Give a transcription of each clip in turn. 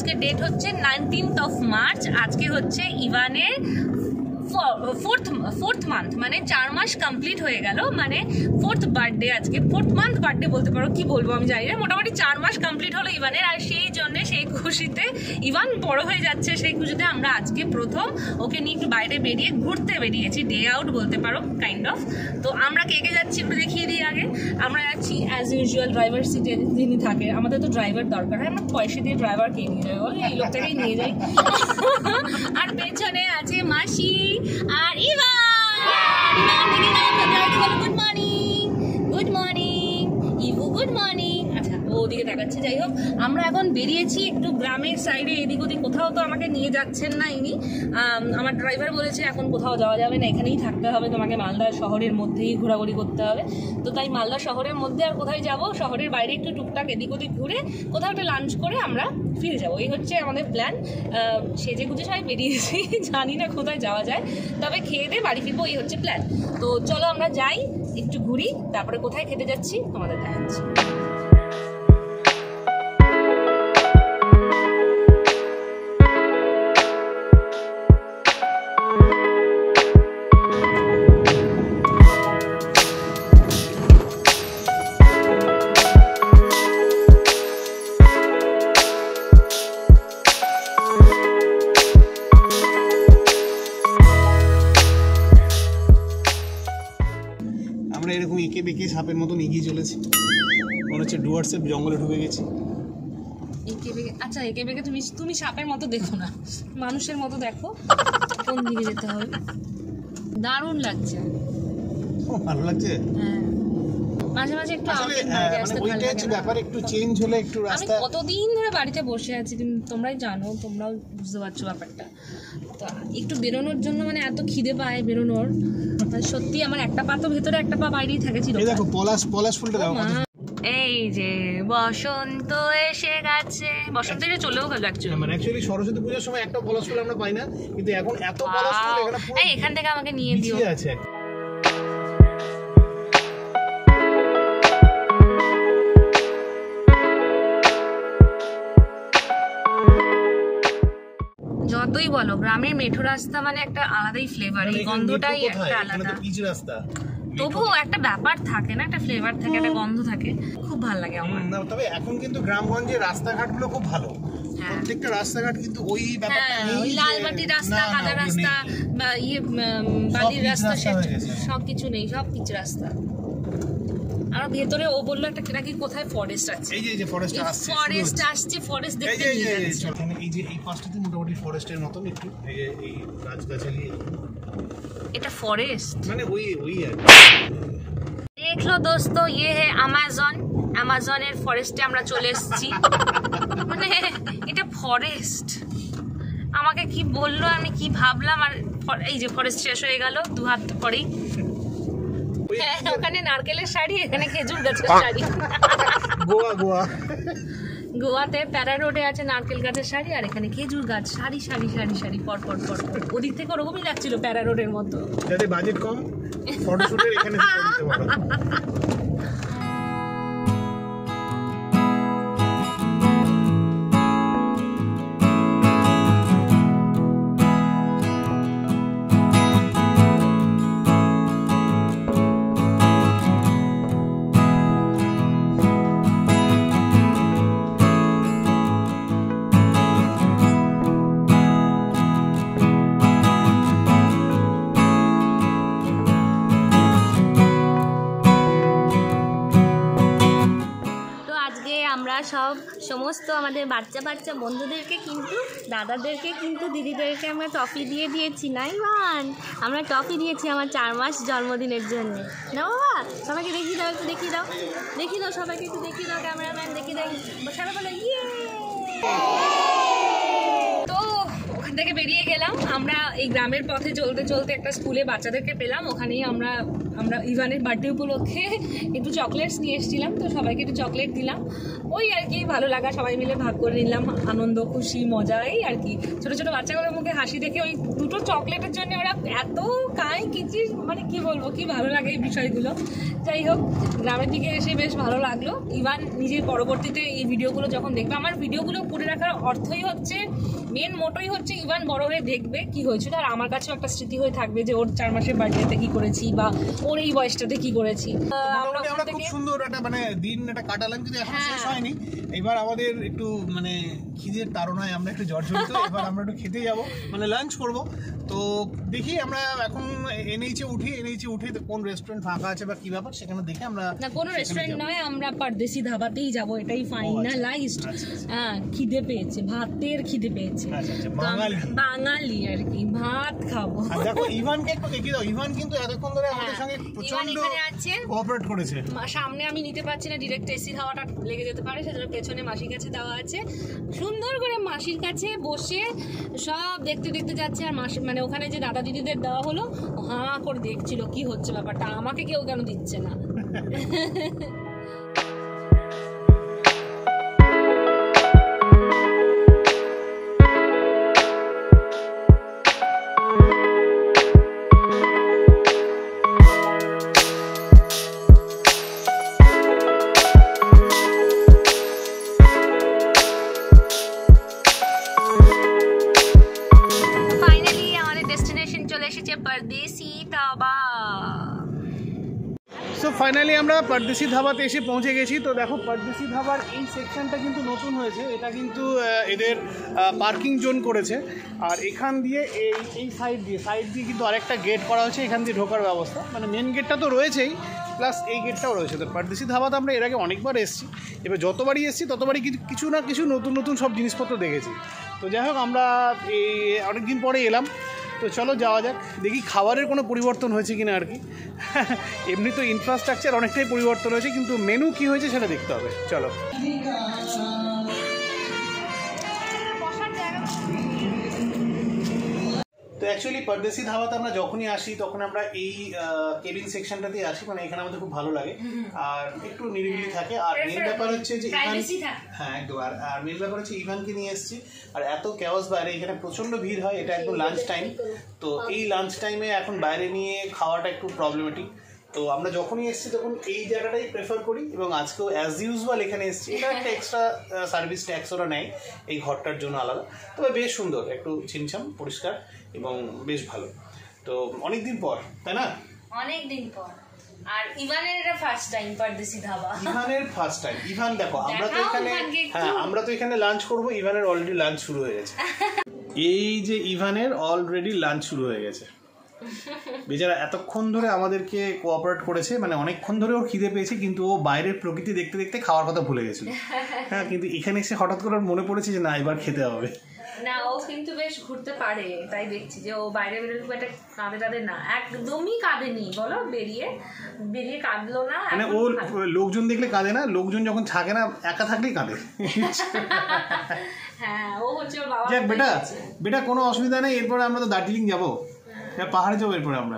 আজকে ডেট হচ্ছে 19th of March। আজকে হচ্ছে ইভানের ফোর্থ মান্থ, মানে 4 মাস কমপ্লিট হয়ে গেল, মানে 4th বার্থডে আজকে, 4th মান্থ বার্থডে বলতে পারো, কি বলবো আমি জানি না, মোটামুটি 4 মাস কমপ্লিট হলো ইভানের। আর সেই জন্য সেই খুশিতে, ইভান বড় হয়ে যাচ্ছে সেই খুশিতে আমরা আজকে প্রথম ওকে নিয়ে একটু বাইরে বেরিয়ে ঘুরতে বেরিয়েছি, ডে আউট বলতে পারো কাইন্ড অফ। তো আমরা কে কে যাচ্ছি একটু দেখিয়ে দিই আগে। আমরা যাচ্ছি অ্যাজ ইউজুয়াল ড্রাইভার সিটে যিনি থাকে, আমাদের তো ড্রাইভার দরকার হয়, আমরা পয়সা দিয়ে ড্রাইভারকে নিয়ে যাই, বলে এই লোকটাকেই নিয়ে যাই। আর পেছনে আছে মাসি আর গুড মর্নিং, গুড মর্নিং ইভু, গুড মর্নিং। আচ্ছা ওদিকে দেখাচ্ছে। যাই হোক, আমরা এখন বেরিয়েছি একটু গ্রামের সাইডে, এদিক ওদিক কোথাও তো আমাকে নিয়ে যাচ্ছেন না ইনি। আমার ড্রাইভার বলেছে এখন কোথাও যাওয়া যাবে না, এখানেই থাকতে হবে, তোমাকে মালদা শহরের মধ্যেই ঘোরাঘুরি করতে হবে। তো তাই মালদা শহরের মধ্যে আর কোথায় যাব, শহরের বাইরে একটু টুকটাক এদিক ওদিক ঘুরে কোথাও একটা লাঞ্চ করে আমরা ফিরে যাবো, এই হচ্ছে আমাদের প্ল্যান। সেজে গুজে সবাই বেরিয়েছি, জানি না কোথায় যাওয়া যায়, তবে খেয়ে দিয়ে বাড়ি ফিরবো, এই হচ্ছে প্ল্যান। তো চলো আমরা যাই, একটু ঘুরি, তারপরে কোথায় খেতে যাচ্ছি তোমাদের দেখাচ্ছি। এরকম এঁকে বেঁকে সাপের মতন এগিয়ে চলেছি, মনে হচ্ছে ডুয়ার্সের জঙ্গলে ঢুকে গেছি। আচ্ছা এঁকে বেঁকে তুমি সাপের মতো দেখো না, মানুষের মতো দেখো কোন দিকে যেতে হবে। দারুণ লাগছে, ভালো লাগছে। হ্যাঁ মাঝে মাঝে একটু ব্যাপার, একটু চেঞ্জ হলে একটু রাস্তা। আমি কতদিন ধরে বাড়িতে বসে আছি, তোমরাই জানো, তোমরাও বুঝতে পারছো ব্যাপারটা। তো একটু বেরোনোর জন্য মানে এত খিদে পায় বেরোনোর, সত্যি আমার একটা পা তো ভেতরে একটা পা বাইরেই থাকেছিল। দেখো পলাশ ফুলটা দাও। এই যে বসন্ত এসে গেছে, বসন্ত এসে চলেও গেল অ্যাকচুয়ালি সরস্বতী পূজার সময় একটা পলাশ ফুল আমরা পাই না, কিন্তু এখন এত পলাশ ফুল এখান থেকে আমাকে নিয়ে দিও। আছে যতই বলো গ্রামের মেঠো রাস্তা মানে একটা আলাদাই ফ্লেভার, এই গন্ধটাই একটা আলাদা। তবুও একটা ব্যাপার থাকে না, একটা ফ্লেভার থাকে, একটা গন্ধ থাকে, খুব ভালো লাগে আমার। তবে এখন কিন্তু গ্রামগঞ্জে রাস্তাঘাটগুলো খুব ভালো, প্রত্যেকটা রাস্তাঘাট কিন্তু ওই ব্যাপারটা নেই, ওই লাল মাটির রাস্তা, কাদা রাস্তা বা বালির রাস্তা, সব কিছু নেই, সব পিচ রাস্তা। আর ভেতরে ও বললো একটা নাকি কোথায় ফরেস্ট আছে, এই যে ফরেস্ট আসছে, ফরেস্ট দেখতে নিয়ে যাচ্ছে। এই যে এই পাশটাতে মোটামুটি ফরেস্টের মতন একটু, এই গাছগাছালি, এটা ফরেস্ট মানে ওই আর। দেখ লো দোস্তো, ये है অ্যামাজনের ফরেস্টে আমরা চলে এসেছি। মানে এটা ফরেস্ট, আমাকে কি বললো, আমি কি ভাবলাম, আর এই যে ফরেস্ট শেষ হয়ে গেল 2 হাত পরেই। ওখানে নারকেলের শাড়ি, এখানে খেজুর গাছের শাড়ি। গোয়াতে প্যারা রোডে আছে নারকেল গাছের শাড়ি, আর এখানে খেজুর গাছ, সারি সারি সারি সারি পর পর পর। ওদিক থেকে ওরকমই লাগছিল প্যারা রোডের মতো। যাতে বাজেট কম, ফটোশুটের এখানে দিতে পারো। সমস্ত আমাদের বাচ্চা বন্ধুদেরকে কিন্তু, দাদাদেরকে কিন্তু, দিদিদেরকে আমরা টফি দিয়ে দিয়েছি। না ইমান, আমরা টফি দিয়েছি আমার 4 মাস জন্মদিনের জন্য। না বাবা, সবাইকে দেখিয়ে দাও, একটু দেখিয়ে দাও সবাইকে, একটু দেখিয়ে দাও, ক্যামেরাম্যান দেখিয়ে দাও, সবাই বলো ইয়ে। তো ওখানে থেকে বেরিয়ে গেলাম আমরা এই গ্রামের পথে চলতে চলতে একটা স্কুলে বাচ্চাদেরকে পেলাম, ওখানেই আমরা ইভানের বার্থডে উপলক্ষে একটু চকলেটস নিয়ে এসেছিলাম, তো সবাইকে একটু চকলেট দিলাম। ওই আর কি ভালো লাগা, সবাই মিলে ভাগ করে নিলাম, আনন্দ খুশি মজাই আর কি। ছোটো ছোটো বাচ্চাগুলোর মুখে হাসি দেখে ওই দুটো চকলেটের জন্য ওরা এত কাঁই কিচির, মানে কি বলবো, কি ভালো লাগে এই বিষয়গুলো। যাই হোক, গ্রামের দিকে এসে বেশ ভালো লাগলো। ইভান নিজের পরবর্তীতে এই ভিডিওগুলো যখন দেখবে, আমার ভিডিওগুলো করে রাখার অর্থই হচ্ছে, মেন মোটোই হচ্ছে ইভান বড় হয়ে দেখবে কি হয়েছিল, আর আমার কাছেও একটা স্মৃতি হয়ে থাকবে যে ওর 4 মাসের বার্থডেতে কি করেছি বা ওর এই বয়সটাতে কি করেছি। আমরা খুব সুন্দর একটা মানে দিন এটা কাটালাম, কিন্তু এখন শেষ হয়নি। এবার আমাদের একটু মানে খিদের তাড়নায় আমরা একটু জর্জরিত। এবার আমরা একটু খেতে যাব, মানে লাঞ্চ করব। তো দেখি আমরা এখন এনএইচে উঠে কোন রেস্টুরেন্ট ফাঁকা আছে বা কি ব্যাপার সেখানে দেখে আমরা, না কোনো রেস্টুরেন্ট নয়, আমরা পারদেশি ধাবাতেই যাব, এটাই ফাইনালাইজড। হ্যাঁ, খিদে পেয়েছে, ভাতের খিদে পেয়েছে, বাঙালি আর কি, ভাত খাবো। দেখো ইভানকে একটু দেখি দাও, ইভান কিন্তু এতক্ষণ ধরে আমাদের সঙ্গে প্রচন্ড কোঅপারেট করেছে। সামনে আমি নিতে পারছি না, ডিরেক্ট এসির হাওয়াটা লেগে যেতে পারে, সেজন্য পেছনে মাসির কাছে দেওয়া আছে। সুন্দর করে মাসির কাছে বসে সব দেখতে দেখতে যাচ্ছে, আর মাসি মানে ওখানে যে দাদা দিদিদের দেওয়া হলো, হাঁ করে দেখছিল কি হচ্ছে ব্যাপারটা, আমাকে কেউ কেন দিচ্ছে না। সো ফাইনালি আমরা পারদেশি ধাবাতে এসে পৌঁছে গেছি। তো দেখো পারদেশি ধাবার এই সেকশনটা কিন্তু নতুন হয়েছে, এটা কিন্তু এদের পার্কিং জোন করেছে। আর এখান দিয়ে এই সাইড দিয়ে কিন্তু আরেকটা গেট করা হয়েছে, এখান দিয়ে ঢোকার ব্যবস্থা, মানে মেন গেটটা তো রয়েছেই, প্লাস এই গেটটাও রয়েছে। তো পারদেশি ধাবাতে আমরা এর আগে অনেকবার এসেছি, এবার যতবারই এসেছি ততবারই কিছু না কিছু নতুন সব জিনিসপত্র দেখেছি। তো যাই হোক, আমরা এই অনেকদিন পরে এলাম, তো চলো যাওয়া যাক, দেখি খাবারের কোনো পরিবর্তন হয়েছে কিনা আর কি। এমনি তো ইনফ্রাস্ট্রাকচার অনেকটাই পরিবর্তন হয়েছে, কিন্তু মেনু কি হয়েছে সেটা দেখতে হবে, চলো। তো অ্যাকচুয়ালি পারদেশি ধাবাতে আমরা যখনই আসি তখন আমরা এই কেবিন সেকশনটাতেই আসি, মানে এখানে আমাদের খুব ভালো লাগে আর একটু নিরিবিলি থাকে। আর মেন ব্যাপার হচ্ছে যে হ্যাঁ একদম, আর মেন ব্যাপার হচ্ছে ইভানকে নিয়ে এসেছি, আর এত কেওয়াস বাইরে, এখানে প্রচণ্ড ভিড় হয়, এটা একদম লাঞ্চ টাইম। তো এই লাঞ্চ টাইমে এখন বাইরে নিয়ে খাওয়াটা একটু প্রবলেমেটিক। তো আমরা যখনই এসেছি তখন এই জায়গাটাই প্রেফার করি, এবং আজকেও অ্যাজ ইউজুয়াল এখানে এসেছি। এটা একটা এক্সট্রা সার্ভিস ট্যাক্স ওরা নেয় এই ঘরটার জন্য আলাদা, তবে বেশ সুন্দর, একটু ছিমছাম পরিষ্কার এবং বেশ ভালো। তো অনেকদিন পর, তাই না? অনেকদিন পর। আর ইভানের এটা ফার্স্ট টাইম পারদেশি ধাবা। ইভানের ফার্স্ট টাইম। ইভান দেখো, আমরা তো এখানে লাঞ্চ করব, ইভানের অলরেডি লাঞ্চ শুরু হয়ে গেছে। এই যে ইভানের অলরেডি লাঞ্চ শুরু হয়ে গেছে, বেচারা এতক্ষণ ধরে আমাদেরকে কোঅপারেট করেছে, মানে অনেকক্ষণ ধরে ওর খিদে পেয়েছে, কিন্তু ও বাইরের প্রকৃতি দেখতে দেখতে খাওয়ার কথা ভুলে গেছিল। হ্যাঁ, কিন্তু এখানে এসে হঠাৎ করে মনে পড়েছে যে না, এবার খেতে হবে। না, ও কিন্তু বেশ ঘুরতে পারে, তাই দেখছি যে ও বাইরে বেরোলে খুব একটা কাঁদে না, একদমই কাঁদেনি, বলো বেরিয়ে কাঁদলো না। মানে ও লোকজন দেখলে কাঁদে না, লোকজন যখন থাকে না, একা থাকলেই কাঁদে। হ্যাঁ, ও হচ্ছে ওর বাবা। যাক বেটা কোনো অসুবিধা নেই, এরপরে আমরা তো দার্জিলিং যাবো, পাহাড়ে যাবো এরপরে আমরা।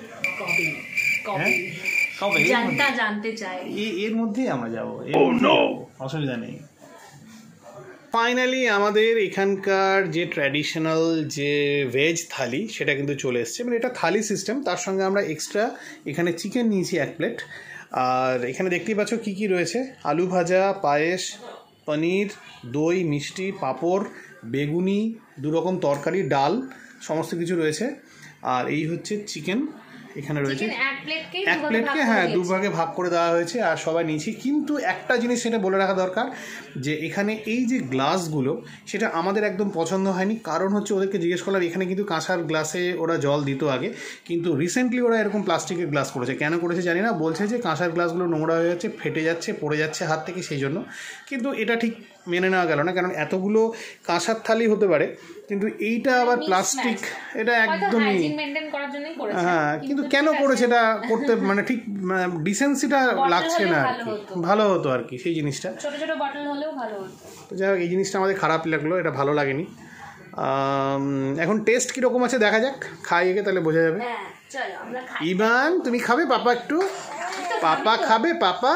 কবে জানতে চাই, এর মধ্যেই আমরা যাবো, অসুবিধা নেই। ফাইনালি আমাদের এখানকার যে ট্র্যাডিশনাল যে ভেজ থালি সেটা কিন্তু চলে এসছে, মানে এটা থালি সিস্টেম, তার সঙ্গে আমরা এক্সট্রা এখানে চিকেন নিয়েছি 1 প্লেট। আর এখানে দেখতেই পাচ্ছ কী কী রয়েছে, আলু ভাজা, পায়েস, পনির, দই, মিষ্টি, পাঁপড়, বেগুনি, 2 রকম তরকারি, ডাল, সমস্ত কিছু রয়েছে। আর এই হচ্ছে চিকেন এখানে রয়েছে, 1 প্লেটকে হ্যাঁ 2 ভাগে ভাগ করে দেওয়া হয়েছে, আর সবাই নিয়েছি। কিন্তু একটা জিনিস সেটা বলে রাখা দরকার, যে এখানে এই যে গ্লাসগুলো সেটা আমাদের একদম পছন্দ হয়নি। কারণ হচ্ছে ওদেরকে জিজ্ঞেস করলাম, এখানে কিন্তু কাঁসার গ্লাসে ওরা জল দিত আগে, কিন্তু রিসেন্টলি ওরা এরকম প্লাস্টিকের গ্লাস করেছে। কেন করেছে জানি না, বলছে যে কাঁসার গ্লাসগুলো নোংরা হয়ে যাচ্ছে, ফেটে যাচ্ছে, পড়ে যাচ্ছে হাত থেকে, সেই জন্য। কিন্তু এটা ঠিক মেনে নেওয়া গেল না, কারণ এতগুলো কাঁসার থালি হতে পারে, কিন্তু এইটা আবার প্লাস্টিক, এটা একদমই হ্যাঁ, কিন্তু কেন করেছে এটা করতে, মানে ঠিক ডিসেন্সিটা লাগছে না আর কি, ভালো হতো আর কি সেই জিনিসটা। ছোট ছোট বটল হলেও ভালো হতো। তো যাই হোক, এই জিনিসটা আমাদের খারাপ লাগলো, এটা ভালো লাগেনি। এখন টেস্ট কীরকম আছে দেখা যাক, খাইয়ে তাহলে বোঝা যাবে। ইভান তুমি খাবে? পাপা একটু, পাপা খাবে? পাপা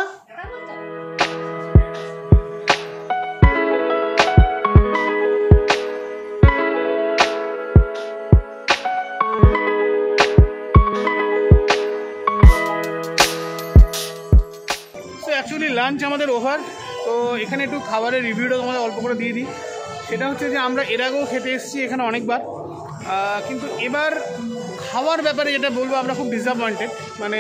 অ্যাকচুয়ালি লাঞ্চ আমাদের ওভার। তো এখানে একটু খাবারের রিভিউটা তোমাদের অল্প করে দিয়ে দিই। সেটা হচ্ছে যে আমরা এর আগেও খেতে এসেছি এখানে অনেকবার, কিন্তু এবার খাওয়ার ব্যাপারে যেটা বলবো আমরা খুব ডিসঅ্যাপয়েন্টেড, মানে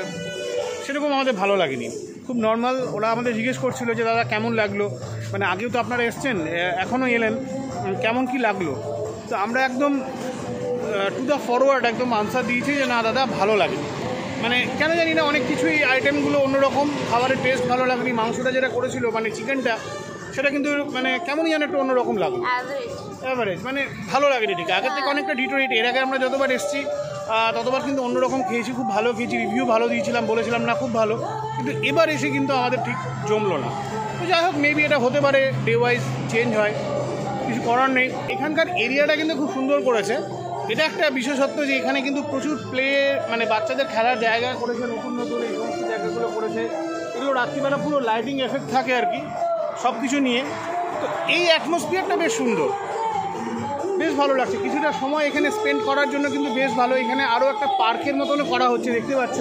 সেরকম আমাদের ভালো লাগেনি। খুব নর্মাল। ওরা আমাদের জিজ্ঞেস করছিল যে দাদা কেমন লাগলো, মানে আগেও তো আপনারা এসছেন, এখনও এলেন, কেমন কি লাগলো। তো আমরা একদম টু দ্য ফরওয়ার্ড একদম আনসার দিয়েছি যে না দাদা ভালো লাগেনি। মানে কেন জানি না, অনেক কিছুই আইটেমগুলো অন্যরকম, খাবারের টেস্ট ভালো লাগেনি। মাংসটা যেটা করেছিল মানে চিকেনটা, সেটা কিন্তু মানে কেমনই যেন একটু অন্যরকম লাগলো, অ্যাভারেজ, মানে ভালো লাগেনি ঠিক। আগের থেকে অনেকটা ডিটোরিয়েট। এর আগে আমরা যতবার এসেছি ততবার কিন্তু অন্যরকম খেয়েছি, খুব ভালো খেয়েছি, রিভিউ ভালো দিয়েছিলাম, বলেছিলাম না খুব ভালো। কিন্তু এবার এসে কিন্তু আমাদের ঠিক জমলো না। তো যাই হোক, মেবি এটা হতে পারে, ডে ওয়াইজ চেঞ্জ হয়, কিছু করার নেই। এখানকার এরিয়াটা কিন্তু খুব সুন্দর করেছে। এটা একটা বিশেষত্ব যে এখানে কিন্তু প্রচুর প্লে, মানে বাচ্চাদের খেলার জায়গা করেছে, নতুন নতুন এই সমস্ত জায়গাগুলো করেছে। এগুলো রাত্রিবেলা পুরো লাইটিং এফেক্ট থাকে আর কি, সব কিছু নিয়ে। তো এই অ্যাটমসফিয়ারটা বেশ সুন্দর, বেশ ভালো লাগছে। কিছুটা সময় এখানে স্পেন্ড করার জন্য কিন্তু বেশ ভালো। এখানে আরও একটা পার্কের মতনও করা হচ্ছে, দেখতে পাচ্ছ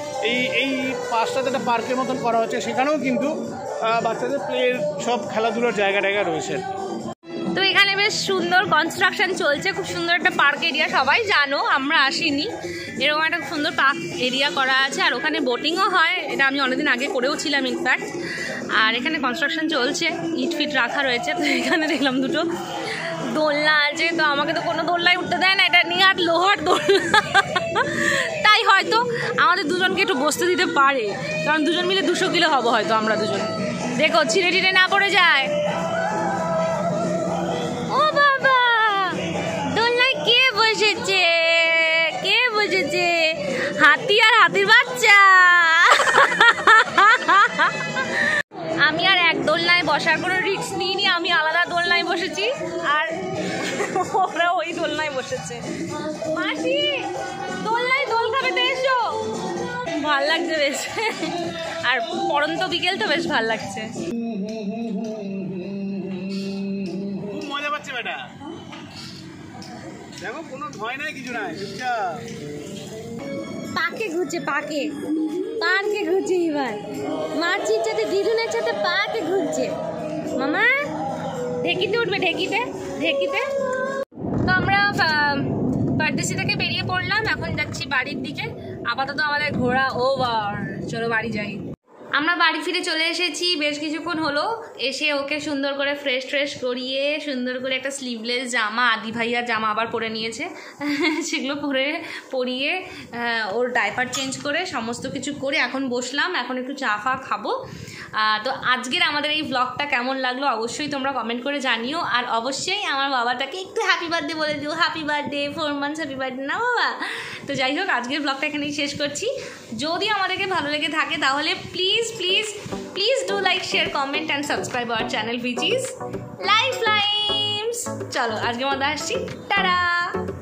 এই পাশটাতে একটা পার্কের মতন করা হচ্ছে। সেখানেও কিন্তু বাচ্চাদের প্লের সব খেলাধুলার জায়গা রয়েছে। তো এখানে বেশ সুন্দর কনস্ট্রাকশন চলছে, খুব সুন্দর একটা পার্ক এরিয়া। সবাই জানো, আমরা আসিনি, এরকম একটা সুন্দর পার্ক এরিয়া করা আছে। আর ওখানে বোটিংও হয়, এটা আমি অনেকদিন আগে করেও ছিলাম ইনফ্যাক্ট। আর এখানে কনস্ট্রাকশন চলছে, ইট ফিট রাখা রয়েছে। তো এখানে দেখলাম দুটো দোলনা আছে। তো আমাকে তো কোনো দোলনায় উঠতে দেয় না, এটা নিয়ে আর লোহার দোলনা, তাই হয়তো আমাদের দুজনকে একটু বসতে দিতে পারে, কারণ দুজন মিলে 200 কিলো হবো হয়তো আমরা দুজন। দেখো ছিঁড়ে টিড়ে না পড়ে যায়। ও বাবা, দোলনায় কে বসেছে? কে বসেছে? হাতি আর হাতির বাচ্চা। আমি আর এক দোলনায় বসার কোনো রিস্ক নিইনি, আমি আলাদা দোলনায় বসেছি, আর ওরা ওই দোলনায় বসেছে। মাসি, দোলনায় দোল খাবে তো এসো। ভাল লাগছে বেশ, আর পরন্ত বিকেল তো বেশ ভাল লাগছে। মজা পাচ্ছে বেটা, দেখো কোনো ভয় নাই, কিছু নাই, চুপচাপ পাকে ঘুরছে, পাকে পার্কে ঘুরছে। এবার মাছির সাথে দিদুনের সাথে পাকে ঘুরছে। মামা ঢেকিতে উঠবে, ঢেকিতে। তো আমরা পারদেশি থেকে বেরিয়ে পড়লাম, এখন যাচ্ছি বাড়ির দিকে। আপাতত আমাদের ঘোরা ওভার, চলো বাড়ি যাই। আমরা বাড়ি ফিরে চলে এসেছি বেশ কিছুক্ষণ হলো। এসে ওকে সুন্দর করে ফ্রেশ করিয়ে সুন্দর করে একটা স্লিভলেস জামা, আদি ভাইয়ার জামা আবার পরে নিয়েছে, সেগুলো পরিয়ে ওর ডাইপার চেঞ্জ করে সমস্ত কিছু করে এখন বসলাম। এখন একটু চা ফা খাবো। তো আজকের আমাদের এই ব্লগটা কেমন লাগলো অবশ্যই তোমরা কমেন্ট করে জানিও। আর অবশ্যই আমার বাবাটাকে একটু হ্যাপি বার্থডে বলে দিও। Happy birthday, 4 months happy birthday না বাবা। তো যাই হোক, আজকের ব্লগটা এখানেই শেষ করছি। যদি আমাদেরকে ভালো লেগে থাকে তাহলে please do like, share, comment and subscribe our channel, which is life limes. চলো আজকের মতো আসছি, টাটা।